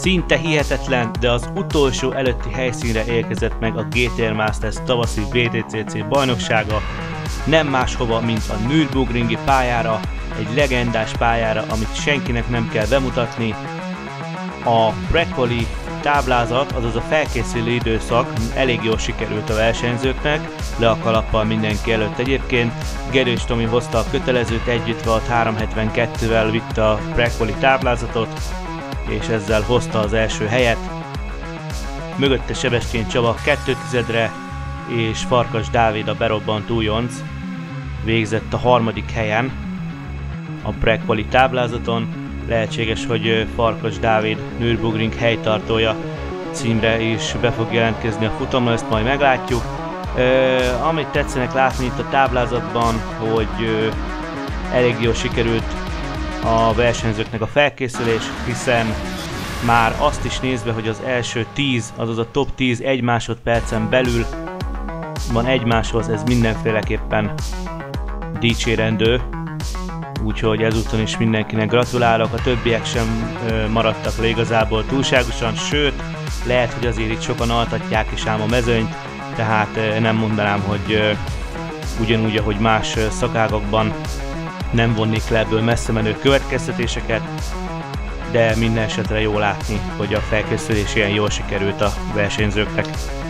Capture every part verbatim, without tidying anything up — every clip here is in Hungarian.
Szinte hihetetlen, de az utolsó előtti helyszínre érkezett meg a gé té er Masters tavaszi vé té cé cé bajnoksága, nem máshova, mint a Nürburgringi pályára, egy legendás pályára, amit senkinek nem kell bemutatni. A Precoli táblázat, azaz a felkészülő időszak elég jól sikerült a versenyzőknek, le a kalappal mindenki előtt egyébként. Gerős Tomi hozta a kötelezőt, együttve a háromszázhetvenkettővel vitte a Precoli táblázatot, és ezzel hozta az első helyet. Mögötte Sebestyén Csaba kettő tizedre, és Farkas Dávid, a berobbant újonc végzett a harmadik helyen a Precoli táblázaton. Lehetséges, hogy Farkas Dávid Nürburgring helytartója címre is be fog jelentkezni a futamra, ezt majd meglátjuk. Uh, amit tetszenek látni itt a táblázatban, hogy uh, elég jól sikerült a versenyzőknek a felkészülés, hiszen már azt is nézve, hogy az első tíz, azaz a top tíz egy másodpercen belül van egymáshoz, ez mindenféleképpen dicsérendő. Úgyhogy ezúton is mindenkinek gratulálok, a többiek sem ö, maradtak le igazából túlságosan, sőt, lehet, hogy azért itt sokan altatják is ám a mezőnyt, tehát ö, nem mondanám, hogy ö, ugyanúgy, ahogy más ö, szakágakban nem vonnék le ebből messze menő következtetéseket, de minden esetre jó látni, hogy a felkészülés ilyen jól sikerült a versenyzőknek.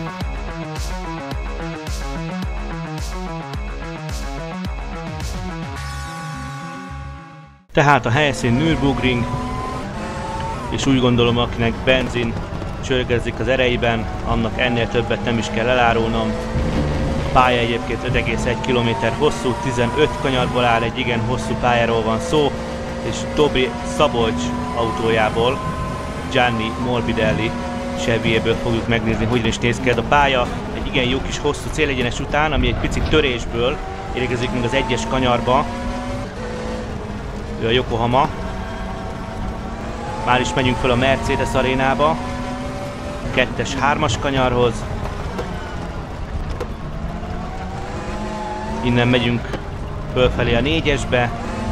Tehát a helyszín Nürburgring, és úgy gondolom, akinek benzin csörgezik az ereiben, annak ennél többet nem is kell elárulnom. A pálya egyébként öt egész egy kilométer hosszú, tizenöt kanyarból áll, egy igen hosszú pályáról van szó, és Dobri Szabolcs autójából, Gianni Morbidelli Chevyéből fogjuk megnézni, hogyan is néz ki ez a pálya. Egy igen jó kis hosszú célegyenes után, ami egy picit törésből érkezik még az egyes kanyarba. Ő a Yokohama. Már is megyünk fel a Mercedes arénába, a kettes hármas kanyarhoz. Innen megyünk fölfelé a négyesbe.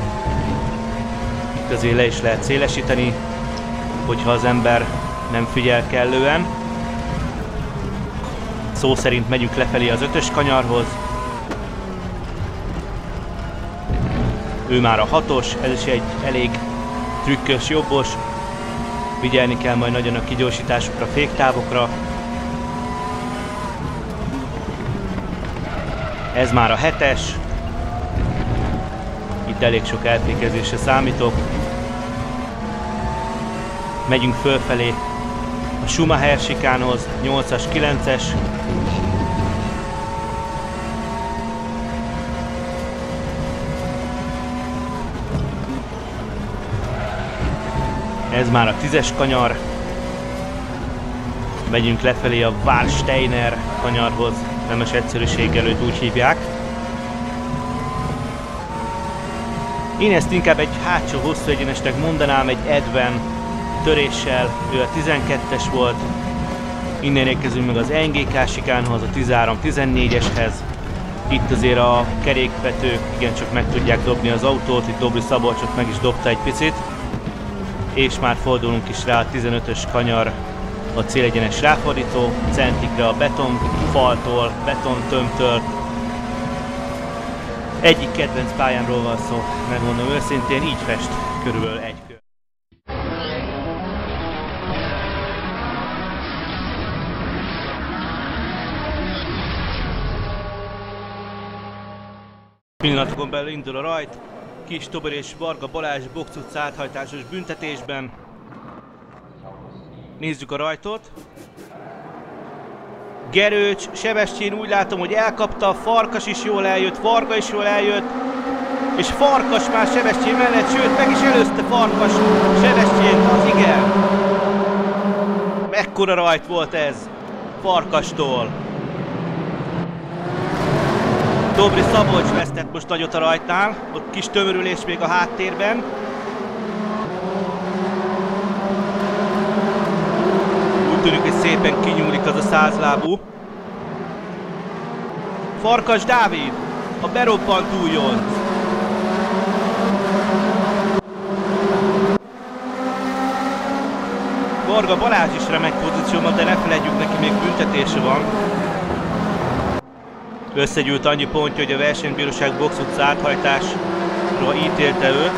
Itt azért le is lehet szélesíteni, hogyha az ember nem figyel kellően. Szó szerint megyünk lefelé az ötös kanyarhoz. Ő már a hatos, ez is egy elég trükkös jobbos. Vigyelni kell majd nagyon a kigyorsításokra, féktávokra. Ez már a hetes. Itt elég sok elfékezésre számítok. Megyünk fölfelé a Schumacher sikánhoz, nyolcas, kilences. Ez már a tízes kanyar. Megyünk lefelé a Warsteiner kanyarhoz, nemes egyszerűség előtt úgy hívják. Én ezt inkább egy hátsó hosszú egyenesnek mondanám, egy Edven töréssel, ő a tizenkettes volt. Innen érkezünk meg az en gé ká sikánhoz, a tizenhárom tizennégyeshez. Itt azért a kerékvetők igencsak meg tudják dobni az autót, itt Dobri Szabolcsot meg is dobta egy picit. És már fordulunk is rá a tizenötös kanyar, a célegyenes ráfordító, centikre a betonfaltól, betontömtől. Egyik kedvenc pályámról van szó, megmondom őszintén, így fest körülbelül egy kör. Pillanatokon belül indul a rajt. Kis Tobor és Varga Balázs box utca áthajtásos büntetésben. Nézzük a rajtot. Gerőcs, Sebestyén úgy látom, hogy elkapta, Farkas is jól eljött, Varga is jól eljött. És Farkas már Sebestyén mellett, sőt meg is előzte Farkas Sebestyént, az igen. Mekkora rajt volt ez Farkastól. Dobri Szabolcs vesztett most nagyot a rajtnál, ott kis tömörülés még a háttérben. Úgy tűnik, hogy szépen kinyúlik az a százlábú. Farkas Dávid, a berobbant újonc. Varga Balázs is remek pozícióban, de ne felejtjük, neki még büntetése van. Összegyűlt annyi pontja, hogy a versenybíróság box utca áthajtásra ítélte őt.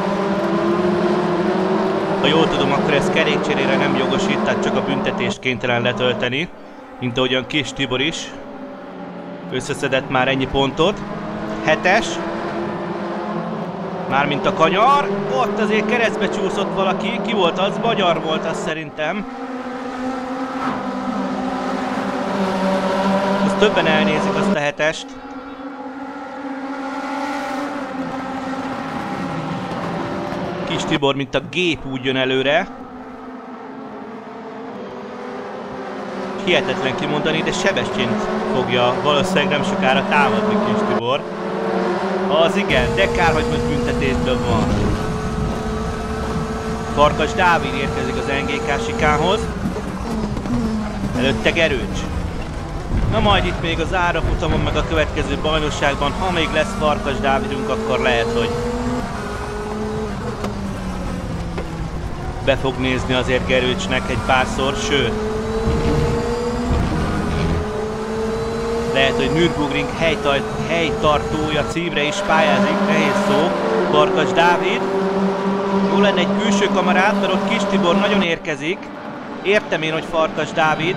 Ha jól tudom, akkor ez kerékcserére nem jogosít, tehát csak a büntetést kénytelen letölteni, mint ahogyan Kis Tibor is összeszedett már ennyi pontot. Hetes. Mármint a kanyar. Ott azért keresztbe csúszott valaki. Ki volt az? Magyar volt az szerintem. Azt többen elnézik azt a hetest. Kis Tibor, mint a gép úgy jön előre. Hihetetlen kimondani, de Sebestyént fogja valószínűleg nem sokára támadni Kis Tibor. Az igen, de kár, hogy most büntetésben van. Farkas Dávid érkezik az en gé ká sikához. Előtte Gerőcs. Na majd itt még az árafutamon, meg a következő bajnokságban, ha még lesz Farkas Dávidunk, akkor lehet, hogy be fog nézni azért Gerőcsnek egy párszor, sőt, lehet, hogy Nürburgring helytartója címre is pályázik, nehéz szó. Farkas Dávid. Jó lenne egy külső kamerát, mert ott Kis Tibor nagyon érkezik. Értem én, hogy Farkas Dávid.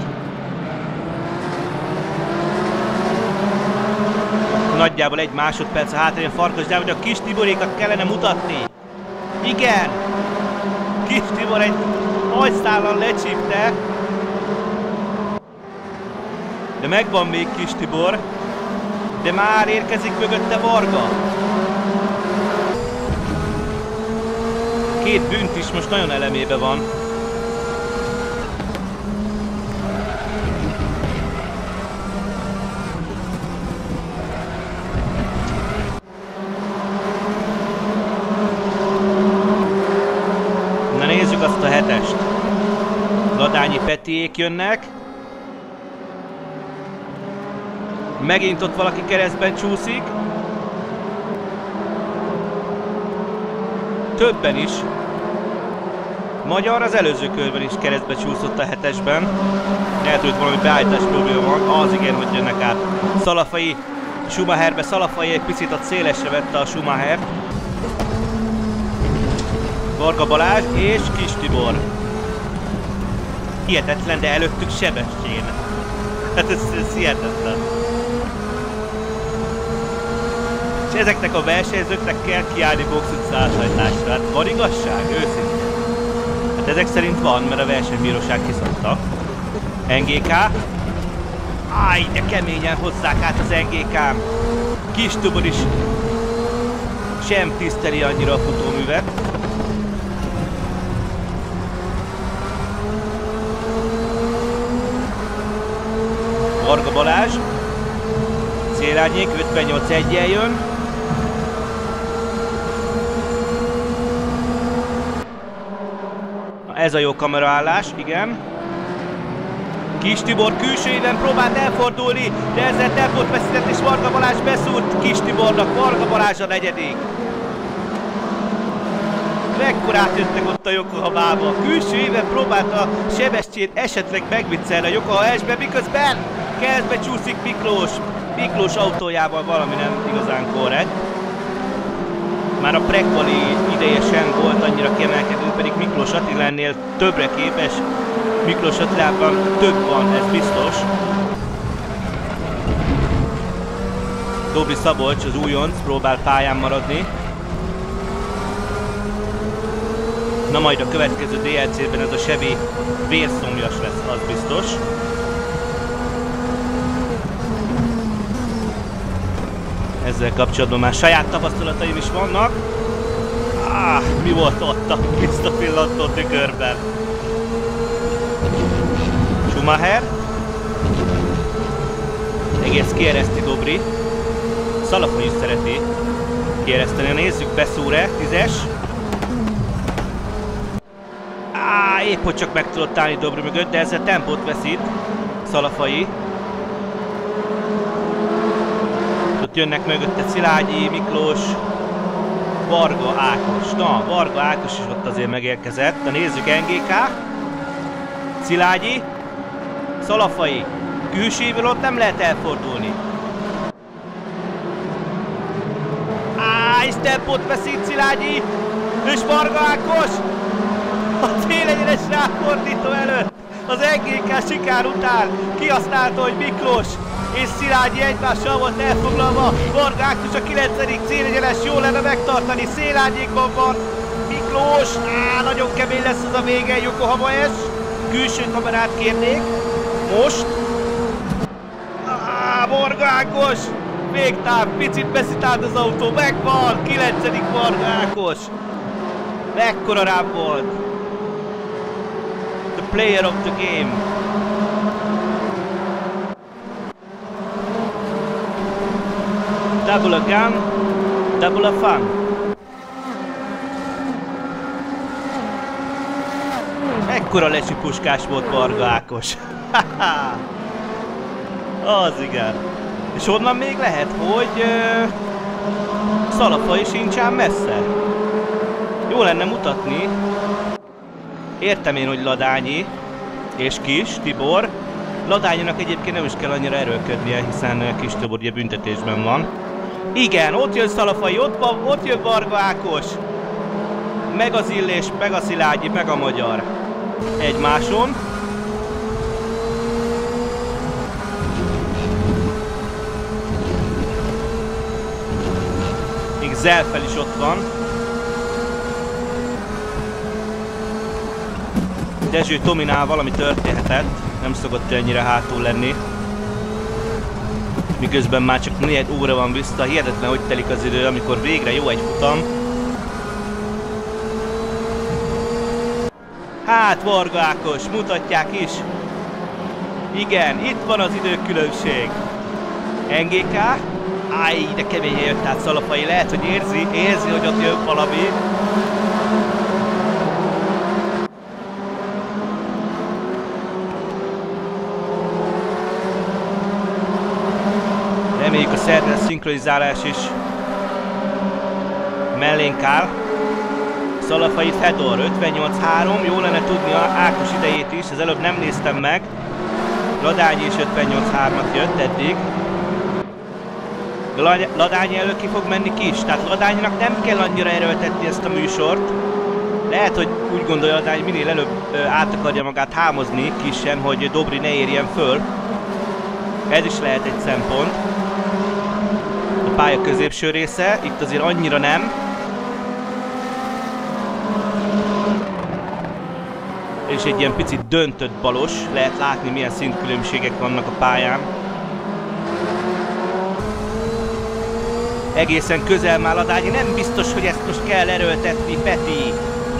Nagyjából egy másodperc a hátrán Farkas Dávid, a Kis Tiborékat kellene mutatni. Igen! Kis Tibor egy hajszállal lecsípte. De megvan még Kis Tibor. De már érkezik mögötte Varga. Két bűnt is most nagyon elemébe van. Na nézzük azt a hetest. Ladányi Petiék jönnek. Megint ott valaki keresztben csúszik. Többen is. Magyar az előző körben is keresztbe csúszott a hetesben. Lehet, hogy valami beállítás probléma van. Az igen, hogy jönnek át. Szalafai Schumacherbe. Szalafai egy picit a szélesre vette a Schumachert. Varga Balázs és Kis Tibor. Hihetetlen, de előttük Sebestyén. Hát ez, ez hihetetlen. És ezeknek a versenyzőknek kell kiállni box utca áthajtásra. Hát van igazság? Őszintén. Hát ezek szerint van, mert a versenybíróság kiszabta. en gé ká. Áj, de keményen hozzák át az en gé ká. Kis Tibor is sem tiszteli annyira a futóművet. Varga Balázs. Célárnyék, ötvennyolc eggyel jön. Ez a jó kameraállás, igen. Kis Tibor külsőjében próbált elfordulni, de ezzel tempót veszített, és Varga Balázs beszúrt Kis Tibornak. Varga Balázs a negyedik. Mekkorát jöttek ott a Yokohamába. A külsőjében próbálta Sebestyén esetleg megviccelni a Yokohama esbe, miközben keresztbe csúszik Miklós. Miklós autójával valami nem igazán korrekt. Már a prekvali ideje sem volt annyira kiemelkedő, pedig Miklós Attilánnél többre képes. Miklós Attilában több van, ez biztos. Dobri Szabolcs, az újonc, próbál pályán maradni. Na majd a következő dé el cé-ben ez a Chevy vérszomjas lesz, az biztos. Ezzel kapcsolatban már saját tapasztalataim is vannak. Ah, mi volt ott a visszapillantó tükörben? Schumacher. Egész kiereszti Dobri. Szalafai is szereti kiereszteni. Nézzük, beszúr-e, tízes. Á, épp hogy csak meg tudott állni Dobri mögött, de ezzel tempót veszít Szalafai. Ott jönnek mögötte Szilágyi, Miklós, Varga Ákos. Na, Varga Ákos is ott azért megérkezett. De nézzük, en gé ká. Szilágyi, Szalafai, külsőből ott nem lehet elfordulni. Á, és tempót veszít Szilágyi, és Varga Ákos a célegyenes ráfordító előtt az en gé ká sikár után kihasználta, hogy Miklós és Szilágyi egymással volt elfoglalva. Varga Ákos a kilencedik célegyenes, jó lenne megtartani, szélárnyékban van Miklós, á, nagyon kemény lesz az a vége, Yokohama es, külső kamerát kérnék, most, á, Varga Ákos, végtáv, picit beszitált az autó, megvan, kilencedik Varga Ákos, mekkora rám volt, the player of the game. Double a gun, double a fun. Ekkora lecsipuskás volt Varga Ákos. Az igen. És onnan még lehet, hogy uh, Szalafai sincsen messze. Jó lenne mutatni. Értem én, hogy Ladányi és Kis Tibor. Ladányinak egyébként nem is kell annyira erőlködnie, hiszen Kis Tibor ugye büntetésben van. Igen, ott jön Szalafai, ott, van, ott jön Varga Ákos. Meg az Illés, meg a Szilágyi, meg a Magyar. Egymáson. Még Zelfel is ott van. Dezső Tominál valami történhetett. Nem szokott ennyire hátul lenni. Miközben már csak négy óra van vissza. Hihetetlen, hogy telik az idő, amikor végre jó egy futam. Hát Varga Ákos, mutatják is. Igen, itt van az időkülönbség. en gé ká. Áj, de keményen jött át Szalafai. Lehet, hogy érzi, érzi, hogy ott jön valami. Reméljük a szerves szinkronizálás is mellénk áll. Szalafai Fedor, ötvennyolc három, jó lenne tudni a Ákos idejét is, az előbb nem néztem meg. Ladányi is ötvennyolc hármat jött eddig. Ladányi elő ki fog menni Kis, tehát Ladányinak nem kell annyira erőltetni ezt a műsort. Lehet, hogy úgy gondolja Ladányi, minél előbb át akarja magát hámozni Kisen, hogy Dobri ne érjen föl. Ez is lehet egy szempont. A pálya középső része, itt azért annyira nem. És egy ilyen picit döntött balos, lehet látni milyen szintkülönbségek vannak a pályán. Egészen közel már Ladányi, nem biztos, hogy ezt most kell erőltetni, Peti.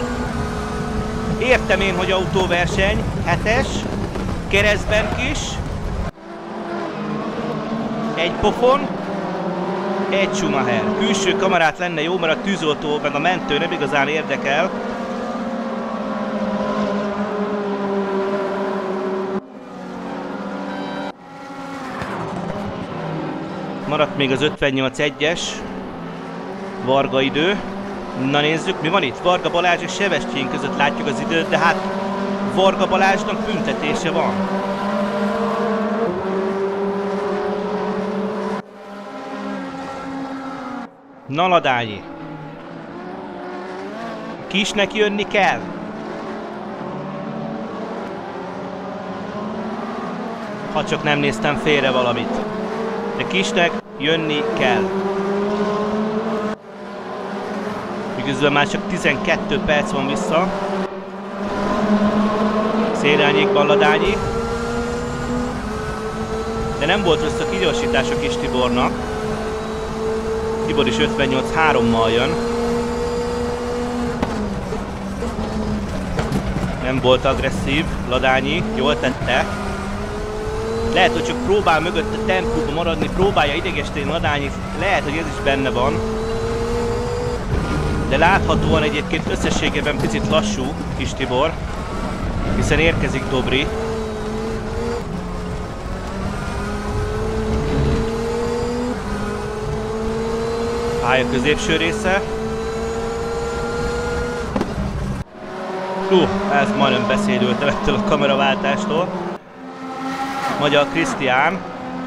Értem én, hogy autóverseny, hetes, keresztben Kis. Egy pofon, egy Schumacher. Külső kamerát lenne jó, mert a tűzoltó meg a mentő nem igazán érdekel. Maradt még az ötvennyolc egyes Varga idő. Na nézzük, mi van itt? Varga Balázs és Sebestyén között látjuk az időt, de hát Varga Balázsnak büntetése van. Na Ladányi. Kisnek jönni kell. Ha csak nem néztem félre valamit. De Kisnek jönni kell. Miközben már csak tizenkét perc van vissza. Szélirányékban Ladányi. De nem volt rossz a kigyorsítás a Kis Tibornak. Tibor is ötvennyolc hárommal jön. Nem volt agresszív Ladányi, jól tette. Lehet, hogy csak próbál mögött a tempóba maradni, próbálja idegesíteni Ladányit, lehet, hogy ez is benne van. De láthatóan egyébként összességében picit lassú Kis Tibor, hiszen érkezik Dobri. Pálya középső része. Uh, ez majdnem beszédültem ettől a kameraváltástól. Magyar Krisztián.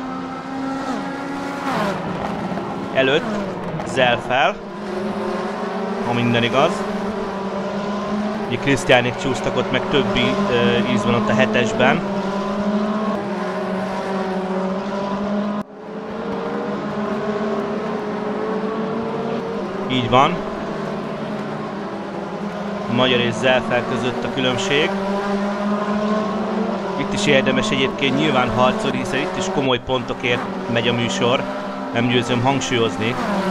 Előtt Zelfel, ha minden igaz. Ugye Krisztiánék csúsztak ott, meg többi uh, íz van ott a hetesben. Így van. A Magyar és Zelfel között a különbség. Itt is érdemes egyébként nyilván harcolni, hiszen itt is komoly pontokért megy a műsor. Nem győzöm hangsúlyozni.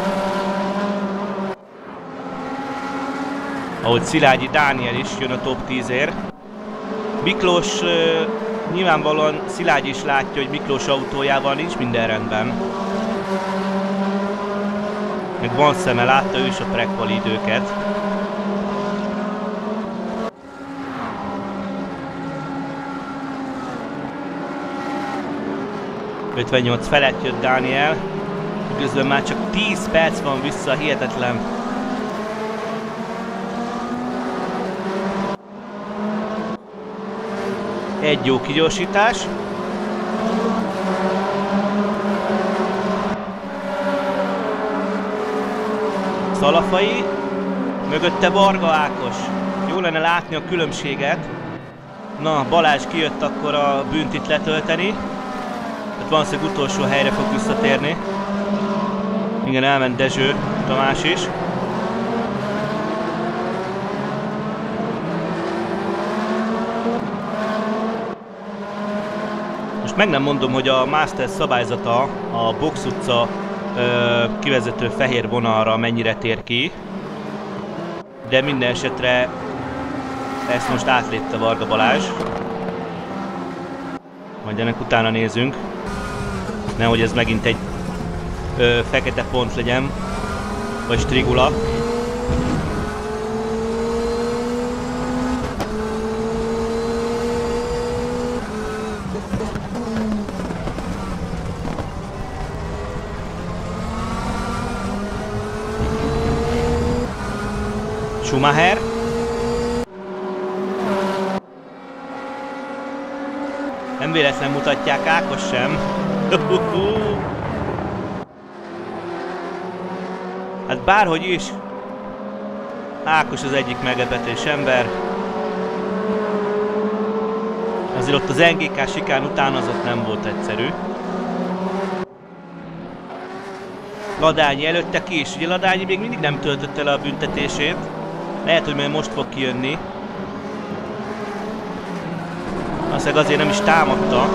Ahogy Szilágyi Dániel is jön a top tízért. Miklós, uh, nyilvánvalóan Szilágyi is látja, hogy Miklós autójával nincs minden rendben. Meg van szeme, látta ő is a prekvali időket. ötvennyolc felett jött Dániel. Közben már csak tíz perc van vissza, hihetetlen. Egy jó kigyorsítás. Szalafai. Mögötte Varga Ákos. Jó lenne látni a különbséget. Na, Balázs kijött akkor a büntit letölteni. Tehát valószínűleg utolsó helyre fog visszatérni. Igen, elment Dezső Tamás is. Most meg nem mondom, hogy a Masters szabályzata a Box utca ö, kivezető fehér vonalra mennyire tér ki. De minden esetre ezt most átlépte Varga Balázs. Majd ennek utána nézünk. Nehogy ez megint egy ö, fekete pont legyen, vagy strigula. Schumacher. Nem véletlen mutatják Ákos sem. Hát bárhogy is, Ákos az egyik meglepetés ember. Azért ott az en gé ká sikán után az ott nem volt egyszerű. Ladányi előtte ki is. Ugye Ladányi még mindig nem töltötte le a büntetését. Lehet, hogy majd most fog kijönni. Aztán azért nem is támadta.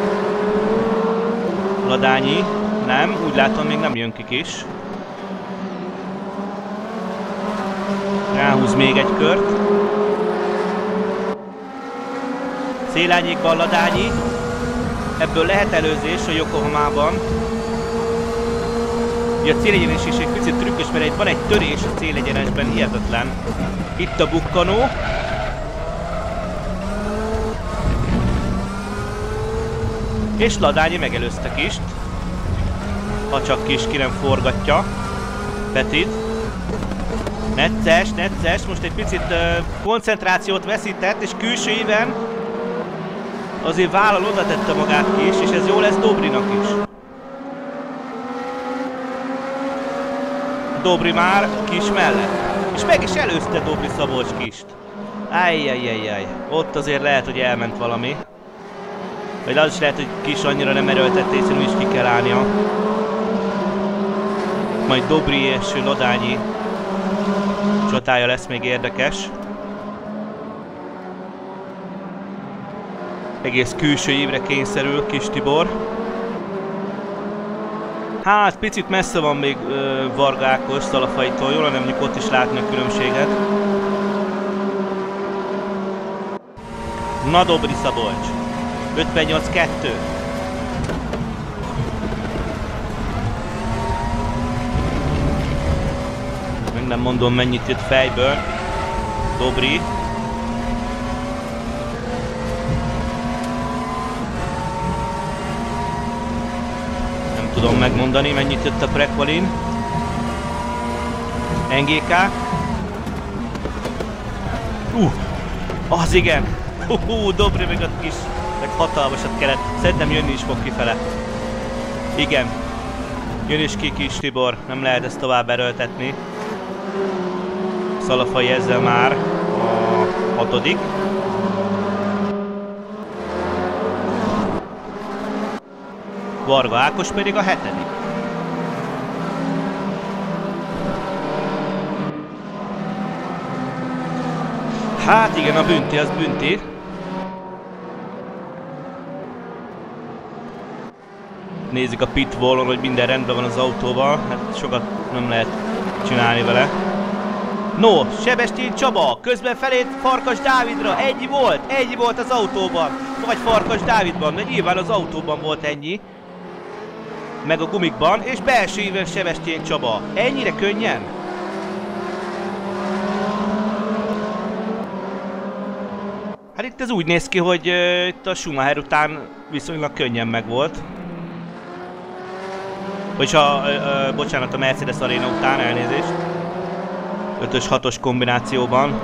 Ladányi. Nem, úgy látom még nem jön ki kis. Ráhúz még egy kört. Szélányékban Ladányi. Ebből lehet előzés a Yokohamában. Ugye a célegyenes is egy picit trükkös, mert egy, van egy törés a célegyenesben, hihetetlen. Itt a bukkanó. És Ladányi megelőzte Kist. Ha csak Kis ki nem forgatja. Petit. Necces, necces, most egy picit uh, koncentrációt veszített, és külső íven azért vállal oda tette magát Kis, és ez jó lesz Dobrinak is. Dobri már Kis mellett. És meg is előzte Dobri Szabolcs Kist. Ajjajjajjaj. Ott azért lehet, hogy elment valami. Vagy az is lehet, hogy Kis annyira nem erőltette, hiszen úgy is ki kell állnia. Majd Dobri és Ladányi csatája lesz még érdekes. Egész külső évre kényszerül Kis Tibor. Hát picit messze van még ö, Varga Ákos Szalafaitól, jól lenne mondjuk ott is látni a különbséget. Na Dobri Szabolcs. ötvennyolc kettő. Meg nem mondom mennyit jött fejből. Dobri. Nem tudom megmondani mennyit jött a prekvalin. en gé ká. Uh, Az igen! Hú, Dobri meg ott kis, meg hatalmasat kellett. Szerintem jönni is fog kifele. Igen. Jön is ki Kis Tibor, nem lehet ezt tovább erőltetni. Szalafai ezzel már a hatodik. Varga Ákos pedig a hetedik. Hát igen, a bünti az bünti. Nézzük a pit wallon, hogy minden rendben van az autóval. Hát sokat nem lehet csinálni vele. No, Sebestyén Csaba, közben felét Farkas Dávidra. Ennyi volt, ennyi volt az autóban. Vagy Farkas Dávidban, de nyilván az autóban volt ennyi. Meg a gumikban, és belső íven Sebestyén Csaba. Ennyire könnyen? Hát itt ez úgy néz ki, hogy uh, itt a Schumacher után viszonylag könnyen megvolt. Vagyis a, uh, bocsánat, a Mercedes Arena után, elnézést. ötös hatos kombinációban.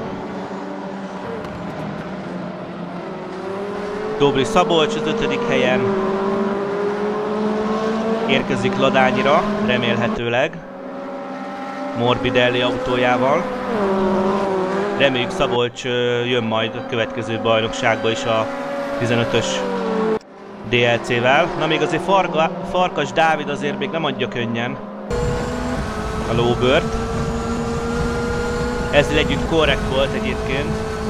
Dobri Szabolcs az ötödik helyen. Érkezik Ladányira, remélhetőleg. Morbidelli autójával. Reméljük Szabolcs jön majd a következő bajnokságba is a tizenötös dé el cé-vel. Na még azért Farga, Farkas Dávid azért még nem adja könnyen a lóbört. Ezzel együtt korrekt volt egyébként.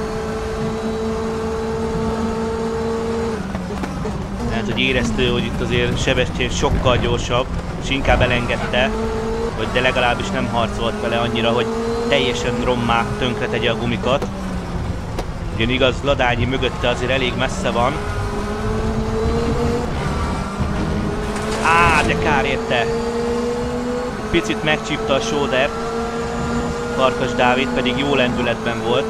Tehát, hogy éreztő, hogy itt azért Sebestyén sokkal gyorsabb, és inkább elengedte, hogy de legalábbis nem harcolt vele annyira, hogy teljesen rommá tönkre tegye a gumikat. Ugyan igaz, Ladányi mögötte azért elég messze van. Á, de kár érte! Picit megcsípta a sódert. Farkas Dávid pedig jó lendületben volt.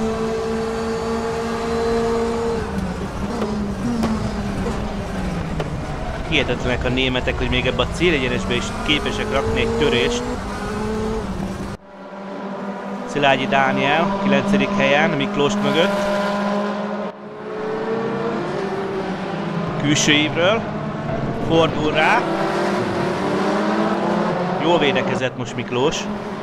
Hihetetlenek a németek, hogy még ebbe a célegyenesbe is képesek rakni egy törést. Szilágyi Dániel, kilencedik helyen, Miklós mögött. Külső ívről. Fordul rá. Jól védekezett most Miklós.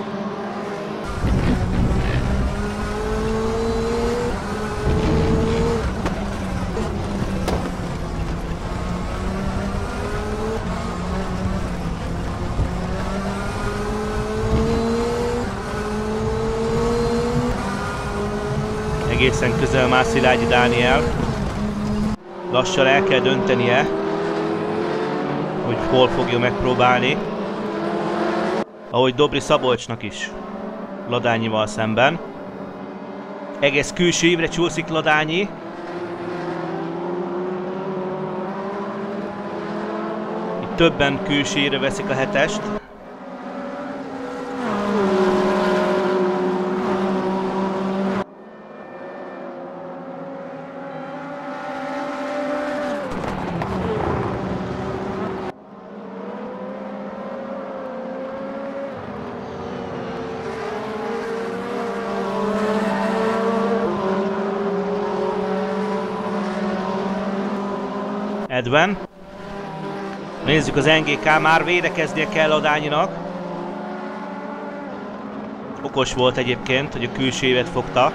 Egészen közel már Szilágyi Dániel. Lassan el kell döntenie, hogy hol fogja megpróbálni. Ahogy Dobri Szabolcsnak is. Ladányival szemben. Egész külső ívre csúszik Ladányi. Itt többen külső ívre veszik a hetest. Edven. Nézzük az en gé ká, már védekeznie kell Ladányinak. Okos volt egyébként, hogy a külső évet fogta.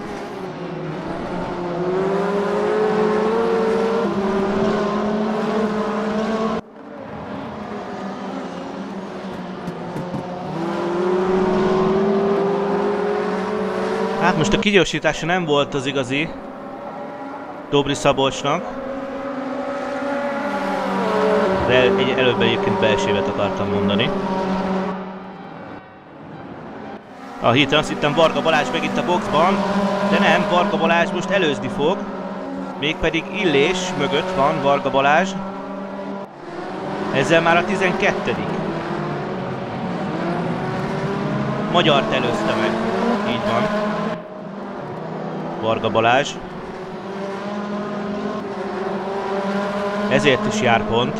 Hát most a kigyorsítása nem volt az igazi Dobri Szabolcsnak. De egy, előbb egyébként belső évet akartam mondani. A hirtelen azt hittem Varga Balázs meg itt a boxban, de nem, Varga Balázs most előzni fog. Mégpedig Illés mögött van Varga Balázs. Ezzel már a tizenkettedik Magyart előzte meg. Így van. Varga Balázs. Ezért is jár pont.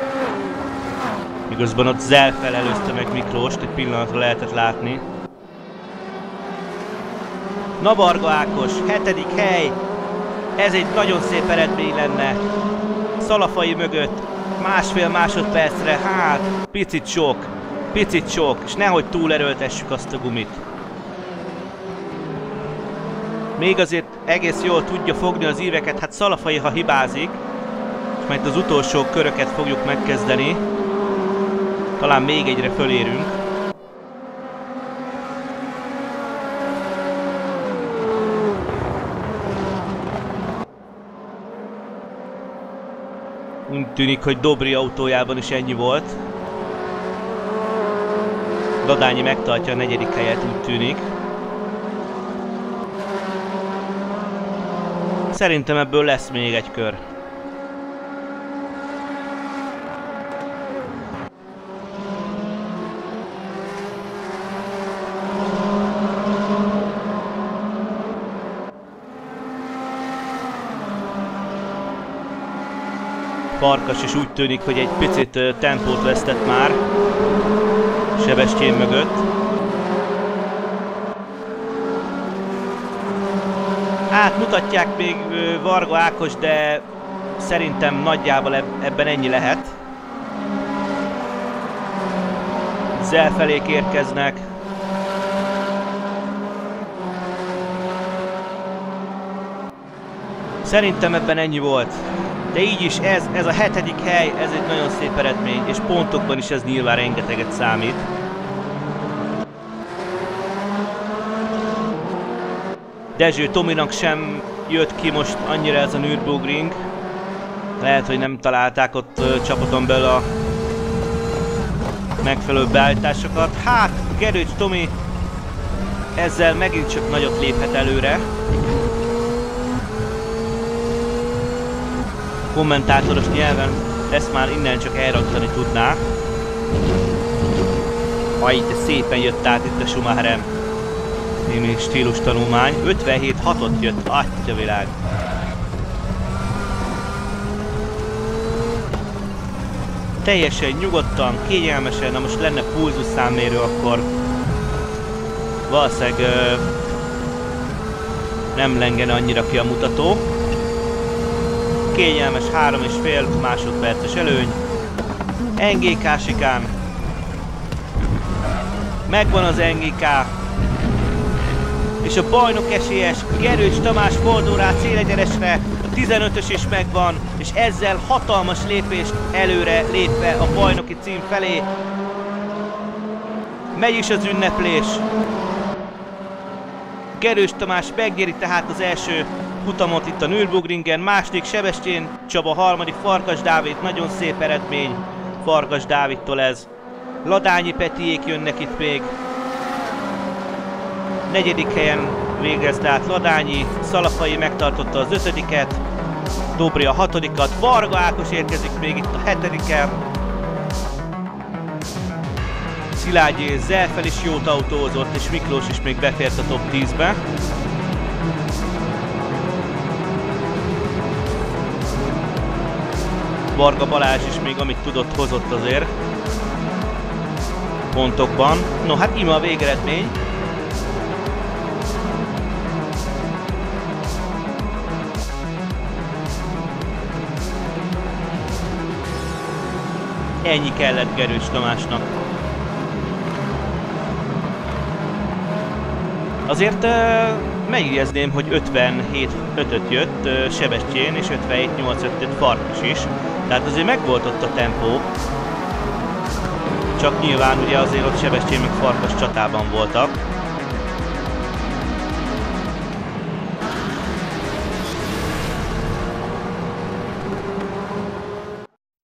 Miközben ott Zelfel előzte meg Miklóst, egy pillanatra lehetett látni. Na Varga Ákos, hetedik hely. Ez egy nagyon szép eredmény lenne. Szalafai mögött másfél másodpercre, hát picit sok, picit sok, és nehogy túlerőltessük azt a gumit. Még azért egész jól tudja fogni az íveket, hát Szalafai, ha hibázik, és majd az utolsó köröket fogjuk megkezdeni, talán még egyre fölérünk. Úgy tűnik, hogy Dobri autójában is ennyi volt. Ladányi megtartja a negyedik helyet, úgy tűnik. Szerintem ebből lesz még egy kör. Farkas is úgy tűnik, hogy egy picit tempót vesztett már Sebestyén mögött. Hát mutatják még Varga Ákos, de szerintem nagyjából ebben ennyi lehet. Zelfelék érkeznek. Szerintem ebben ennyi volt. De így is ez, ez a hetedik hely, ez egy nagyon szép eredmény, és pontokban is ez nyilván rengeteget számít. Dezső Tominak sem jött ki most annyira ez a Nürburgring. Lehet, hogy nem találták ott uh, csapaton belül a megfelelő beállításokat. Hát, Gerőcs Tomi ezzel megint csak nagyot léphet előre. Kommentátoros nyelven ezt már innen csak elrontani tudná. Aj, de szépen jött át itt a Schumacheren. Némi stílus tanulmány. ötvenhét hatot jött, atyavilág. Teljesen nyugodtan, kényelmesen, na most lenne pulzus számmérő, akkor valószínűleg ö, nem lengene annyira ki a mutató. Kényelmes három és fél másodperces előny. en gé ká sikán. Megvan az en gé ká. És a bajnok esélyes Gerőcs Tamás fordul rá célegyenesre. A tizenötös is megvan, és ezzel hatalmas lépést előre lépve a bajnoki cím felé. Megy is az ünneplés. Gerőcs Tamás megnyeri tehát az első futamot itt a Nürburgringen, második Sebestyén Csaba, harmadik Farkas Dávid, nagyon szép eredmény Farkas Dávidtól ez. Ladányi Petiék jönnek itt még. Negyedik helyen végezte át Ladányi, Szalafai megtartotta az ötödiket, Dobri a hatodikat, Varga Ákos érkezik még itt a hetediken. Szilágyi Zelfel is jót autózott, és Miklós is még befért a top tízbe. Varga Balázs is még amit tudott, hozott azért pontokban. No hát íme a végeredmény. Ennyi kellett Gerőcs Tamásnak. Azért uh, megjegyezném, hogy ötvenhét ötöt jött uh, Sebestyén, és ötvenhét nyolc ötöt Farkas is. Tehát azért megvolt ott a tempó. Csak nyilván ugye azért ott Sebestyén meg Farkas csatában voltak.